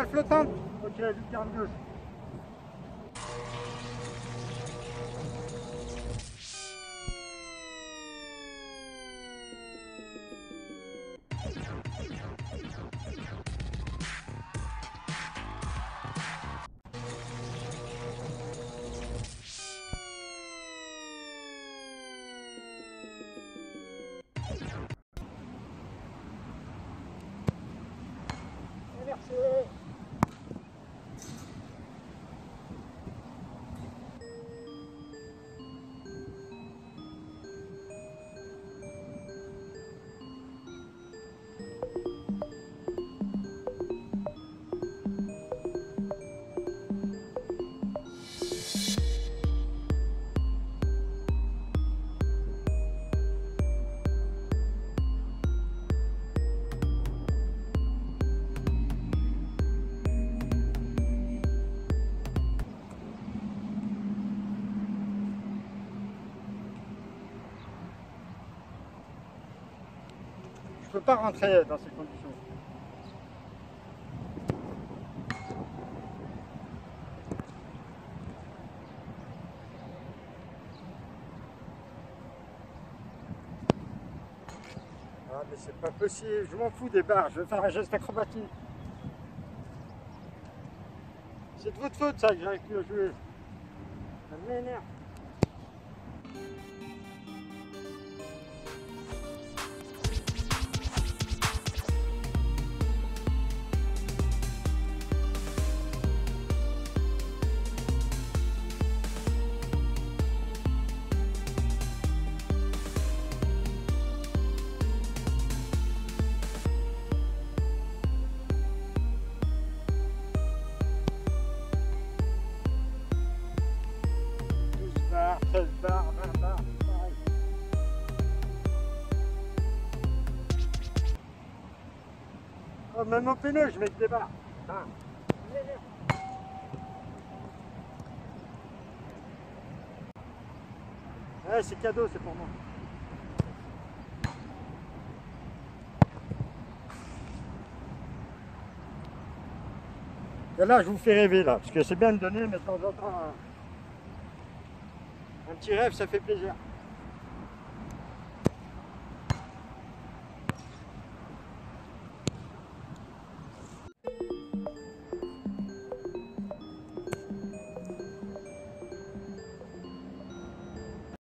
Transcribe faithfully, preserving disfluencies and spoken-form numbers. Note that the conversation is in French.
Barre flottante. Ok, lucarne gauche. Inversé. Je ne peux pas rentrer dans ces conditions. Ah mais c'est pas possible, je m'en fous des barres, je vais faire un geste acrobatique. C'est de votre faute ça que j'arrive plus à jouer. Ça m'énerve. treize barres, vingt barres, pareil. Oh, même au pénal, je mets que des barres. Ah. Ouais, c'est cadeau, c'est pour moi. Et là, je vous fais rêver, là, parce que c'est bien de donner, mais de temps en temps, un, un petit rêve, ça fait plaisir.